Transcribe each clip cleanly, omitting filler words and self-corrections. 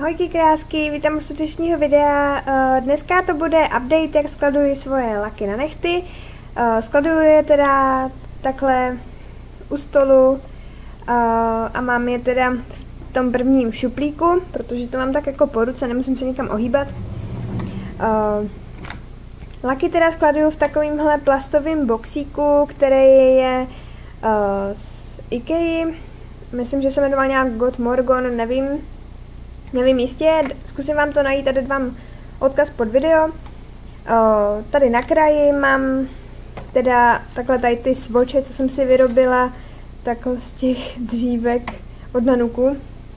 Ahojky krásky, vítám u dnešního videa. Dneska to bude update, jak skladuji svoje laky na nehty. Skladuji je teda takhle u stolu a mám je teda v tom prvním šuplíku, protože to mám tak jako po ruce, nemusím se nikam ohýbat. Laky teda skladuju v takovémhle plastovém boxíku, který je z IKEA. Myslím, že se jmenoval nějak God Morgon, nevím jistě, zkusím vám to najít a dát vám odkaz pod video. Tady na kraji mám teda takhle tady ty svoče, co jsem si vyrobila takhle z těch dřívek od Nanuku.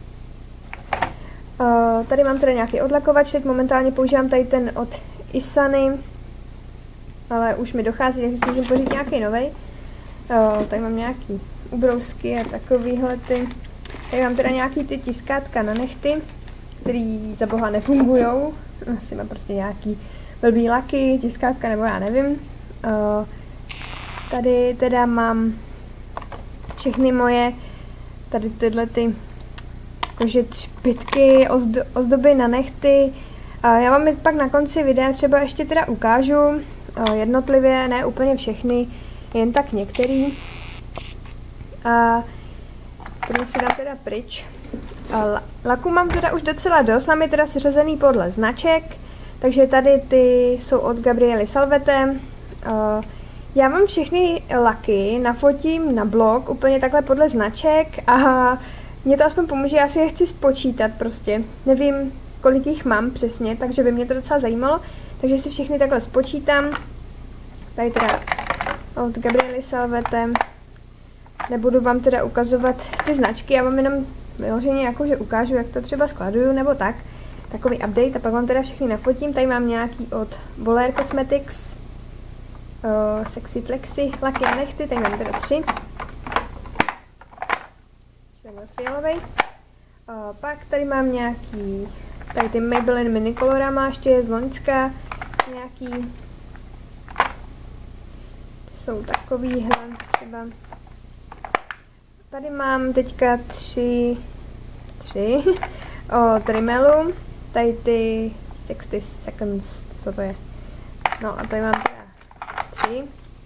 Tady mám teda nějaký odlakovač, teď momentálně používám tady ten od Isany, ale už mi dochází, takže si můžu pořídit nějaký novej. Tady mám nějaký ubrousky a takovýhle ty. Tady mám teda nějaký ty tiskátka na nehty, který za boha nefungujou. Asi mám prostě nějaký blbý laky, tiskátka nebo já nevím. Tady teda mám všechny moje tady tyhle ty jakože třpytky, ozdoby na nehty. Já vám je pak na konci videa třeba ještě teda ukážu jednotlivě, ne úplně všechny, jen tak některý. A tohle si dám teda pryč. Laku mám teda už docela dost, mám je teda seřazený podle značek, takže tady ty jsou od Gabriely Salvete. Já vám všechny laky nafotím na blog úplně takhle podle značek a mě to aspoň pomůže, já si je chci spočítat prostě. Nevím, kolik jich mám přesně, takže by mě to docela zajímalo, takže si všechny takhle spočítám. Tady teda od Gabriely Salvete. Nebudu vám teda ukazovat ty značky, já vám jenom vyloženě jakože ukážu, jak to třeba skladuju, nebo tak. Takový update a pak vám teda všechny nafotím. Tady mám nějaký od Voler Cosmetics, Sexy Flexi, laky na nehty, tady mám teda 3. Tenhle fialovej. Pak tady mám nějaký, tady ty Maybelline Mini Colorama, ještě z loňska, nějaký, jsou takovýhle třeba. Tady mám teďka 3 od Rimmelu, tady ty 60 Seconds, co to je? No a tady mám teda 3.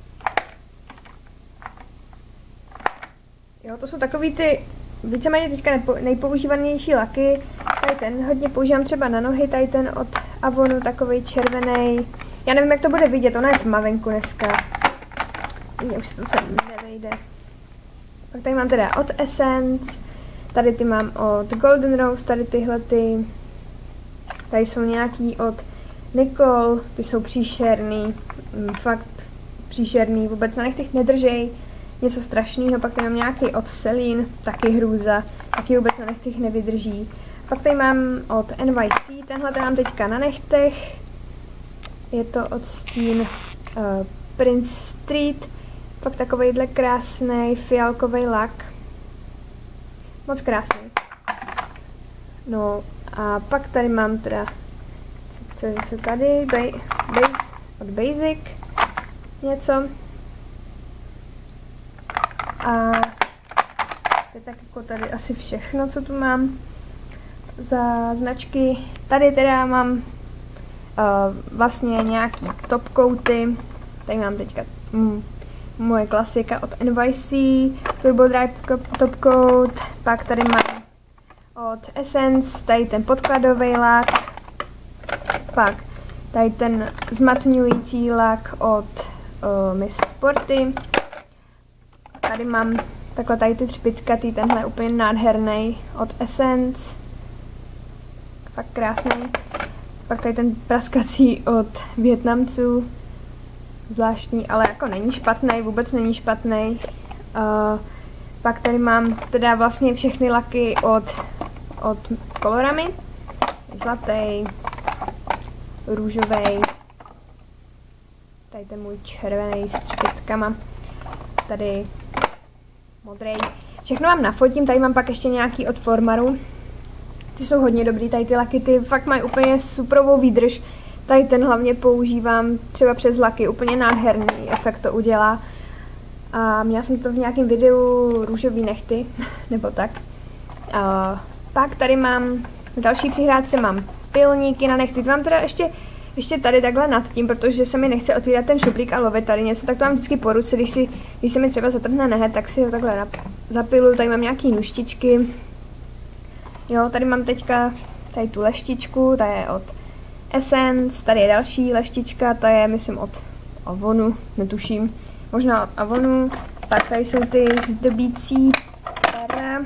Jo, to jsou takový ty víceméně teďka nejpoužívanější laky. Tady ten hodně používám třeba na nohy, tady ten od Avonu, takovej červený. Já nevím, jak to bude vidět, ona je tma venku dneska. Už to se nevejde. Pak tady mám teda od Essence, tady ty mám od Golden Rose, tady tyhle ty. Tady jsou nějaký od Nicole, ty jsou příšerný, fakt příšerný, vůbec na nechtech nedržej, něco strašného. Pak tady mám nějaký od Celine, taky hrůza, taky vůbec na nechtech nevydrží. Pak tady mám od NYC, tenhle ten mám teďka na nechtech, je to od Steen Prince Street. Pak takovejhle krásný fialkový lak. Moc krásný. No a pak tady mám teda, co je zase tady, base od Basic, něco. A to je tak jako tady asi všechno, co tu mám za značky. Tady teda mám vlastně nějaký top coaty. Tady mám teďka moje klasika od NYC, Turbo Dry Top Coat, pak tady mám od Essence, tady ten podkladový lak, pak tady ten zmatňující lak od Miss Sporty, tady mám takhle tady ty třpitkatý, tenhle je úplně nádherný od Essence, fakt krásný, pak tady ten praskací od Vietnamců, zvláštní, ale jako není špatný, vůbec není špatný. Pak tady mám teda vlastně všechny laky od Coloramy. Zlatý, růžový, tady ten můj červený s třpitkama, tady modrý. Všechno vám nafotím, tady mám pak ještě nějaký od Formaru. Ty jsou hodně dobrý, tady ty laky, ty fakt mají úplně superovou výdrž. Tady ten hlavně používám třeba přes laky, úplně nádherný efekt to udělá. A měla jsem to v nějakém videu růžový nehty, nebo tak. Pak tady mám V další přihrádce mám pilníky na nechty. Mám teda ještě tady takhle nad tím, protože se mi nechce otvírat ten šuplík a lovit tady něco, tak to mám vždycky po ruce, když se mi třeba zatrhne nehet, tak si ho takhle zapilu. Tady mám nějaký nůžtičky. Jo, tady mám teďka tady tu leštičku, ta je od Essence, tady je další leštička, ta je, myslím, od Avonu, netuším, možná od Avonu. Tak tady jsou ty zdobící pera.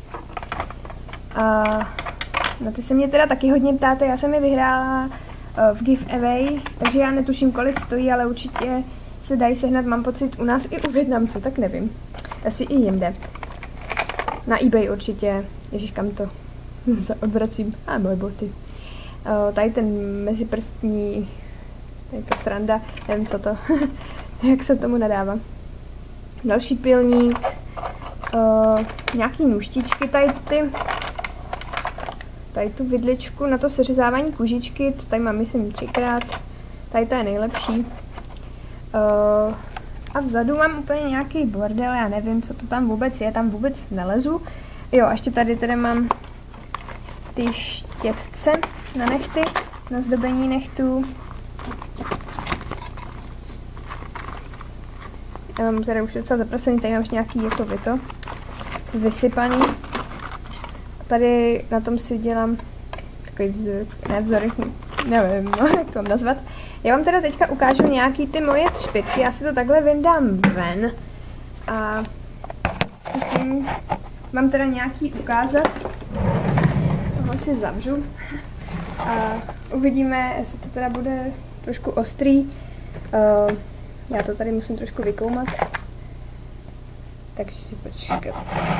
A na ty se mě teda taky hodně ptáte, já jsem je vyhrála v giveaway, takže já netuším, kolik stojí, ale určitě se dají sehnat, mám pocit, u nás i u Vietnamců, tak nevím. Asi i jinde. Na eBay určitě, ježiš, kam to odvracím. A moje boty. Tady ten meziprstní, tady ta sranda, nevím co to, jak se tomu nadává. Další pilník, nějaký nůžtičky, tady tu vidličku na to seřezávání kužičky, to tady mám, myslím, 3krát, tady ta je nejlepší. A vzadu mám úplně nějaký bordel, já nevím, co to tam vůbec je, tam vůbec nelezu. Jo, a ještě tady teda mám ty štětce na nechty, na zdobení nechtů. Já mám teda už docela zaprasený, tady mám ještě nějaký jako vysypaný. Tady na tom si dělám takový vzory, nevím, jak to mám nazvat. Já vám teda teďka ukážu nějaký ty moje třpytky, já si to takhle vyndám ven a zkusím vám teda nějaký ukázat. Tohle si zavřu a uvidíme, jestli to teda bude trošku ostrý. Já to tady musím trošku vykoumat, takže si počkat.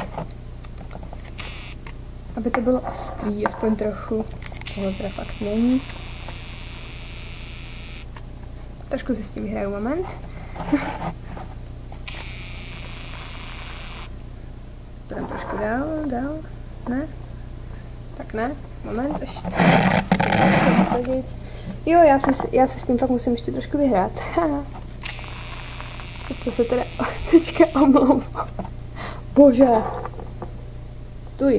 Aby to bylo ostrý, aspoň trochu. Tohle teda fakt není. Trošku si s tím vyhraju, moment. To dám trošku dál, ne? Tak ne, moment, ještě. Jo, já se s tím fakt musím ještě trošku vyhrát. To se teda teďka omlouvám. Bože. Stůj.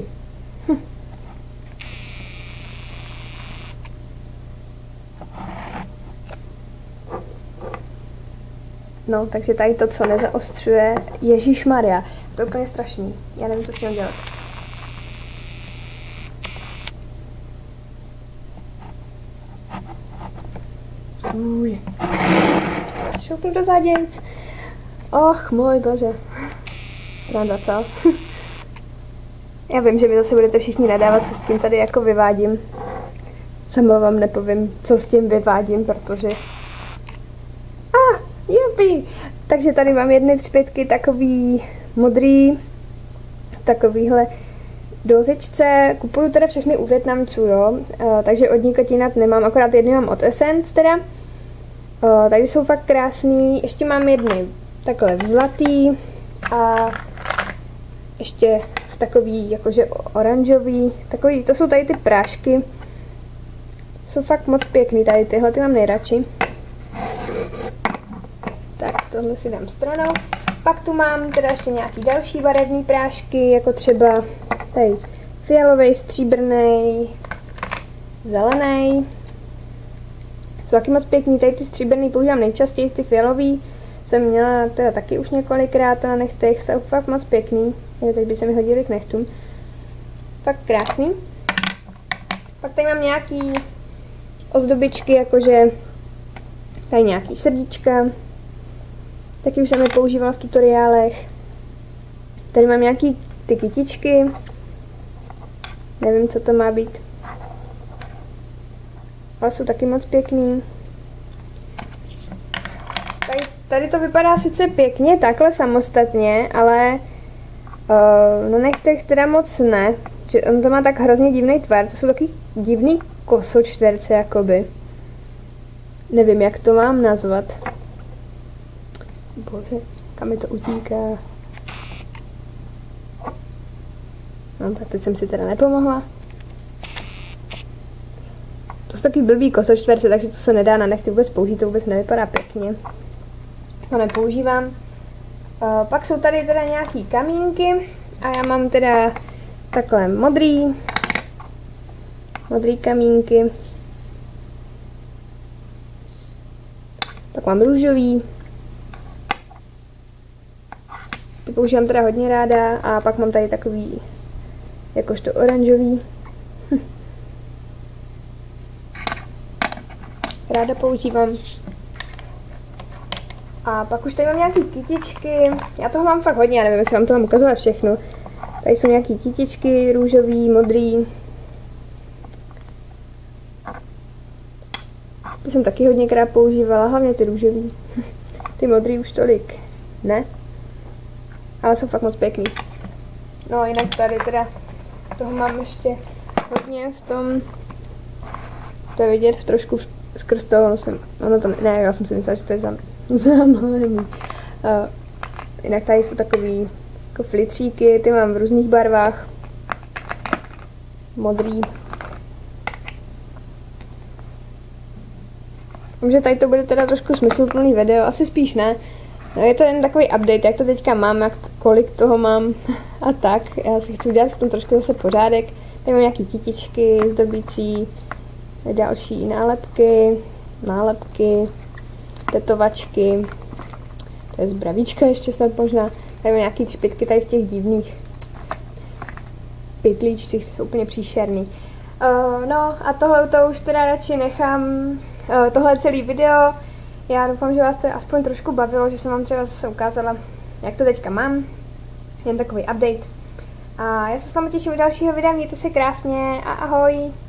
No, takže tady to, co nezaostřuje, ježišmarja, to je úplně strašný. Já nevím, co s tím dělat. Uj. Šoupnu do zádějc. Och, můj bože. Sranda, co? Já vím, že mi zase budete všichni nadávat, co s tím tady jako vyvádím. Sama vám nepovím, co s tím vyvádím, protože... Jupi! Takže tady mám jedny třpytky, takový modrý, takovýhle dozečce. Kupuju teda všechny u Vietnamců, jo. Takže od nikať jinat nemám, akorát jedny mám od Essence teda. Tady jsou fakt krásný. Ještě mám jedny takhle v zlatý a ještě v takový jakože oranžový. Takový, to jsou tady ty prášky. Jsou fakt moc pěkný tady tyhle, ty mám nejradši. Tak, tohle si dám stranou. Pak tu mám teda ještě nějaký další barevné prášky, jako třeba tady fialový, stříbrný, zelený. Jsou taky moc pěkný, tady ty stříbrný používám nejčastěji, ty fialový jsem měla teda taky už několikrát na nechtech, jsou fakt moc pěkný. Teď by se mi hodily k nechtům. Fakt krásný. Pak tady mám nějaký ozdobičky, jakože tady nějaký srdíčka. Taky už jsem je používala v tutoriálech. Tady mám nějaký ty kytičky. Nevím, co to má být. Ale jsou taky moc pěkný. Tady to vypadá sice pěkně, takhle samostatně, ale na nechtech teda moc ne. Že on to má tak hrozně divný tvar. To jsou taky divný kosočtverce, jakoby. Nevím, jak to mám nazvat. Bože, kam mi to utíká. No tak teď jsem si teda nepomohla. To jsou taky blbý kosočtverce, takže to se nedá na nechty vůbec použít, to vůbec nevypadá pěkně. To nepoužívám. Pak jsou tady teda nějaký kamínky a já mám teda takhle modrý, modrý kamínky. Pak mám růžový. Ty používám teda hodně ráda a pak mám tady takový jakožto oranžový. Ráda používám. A pak už tady mám nějaký kytičky. Já toho mám fakt hodně, já nevím, jestli vám to mám ukazovat všechno. Tady jsou nějaký kytičky, růžový, modrý. Ty jsem taky hodněkrát používala, hlavně ty růžový. Ty modrý už tolik ne. Ale jsou fakt moc pěkný. No jinak tady teda toho mám ještě hodně v tom. To je vidět trošku skrz toho, ne, já jsem si myslela, že to je zamalený. Jinak tady jsou takový jako flitříky, ty mám v různých barvách. Modrý. Takže tady to bude teda trošku smysluplný video, asi spíš ne. No, je to jen takový update, jak to teďka mám, kolik toho mám a tak. Já si chci udělat v tom trošku zase pořádek. Tady mám nějaký kytičky, zdobící, další nálepky, tetovačky. To je zbravíčka ještě snad možná. Tady mám nějaký třpytky tady v těch divných pytlíčcích, jsou úplně příšerný. No a tohle to už teda radši nechám. Tohle je celý video. Já doufám, že vás to aspoň trošku bavilo, že jsem vám třeba zase ukázala, jak to teďka mám. Jen takový update. A já se s vámi těším u dalšího videa, mějte se krásně a ahoj!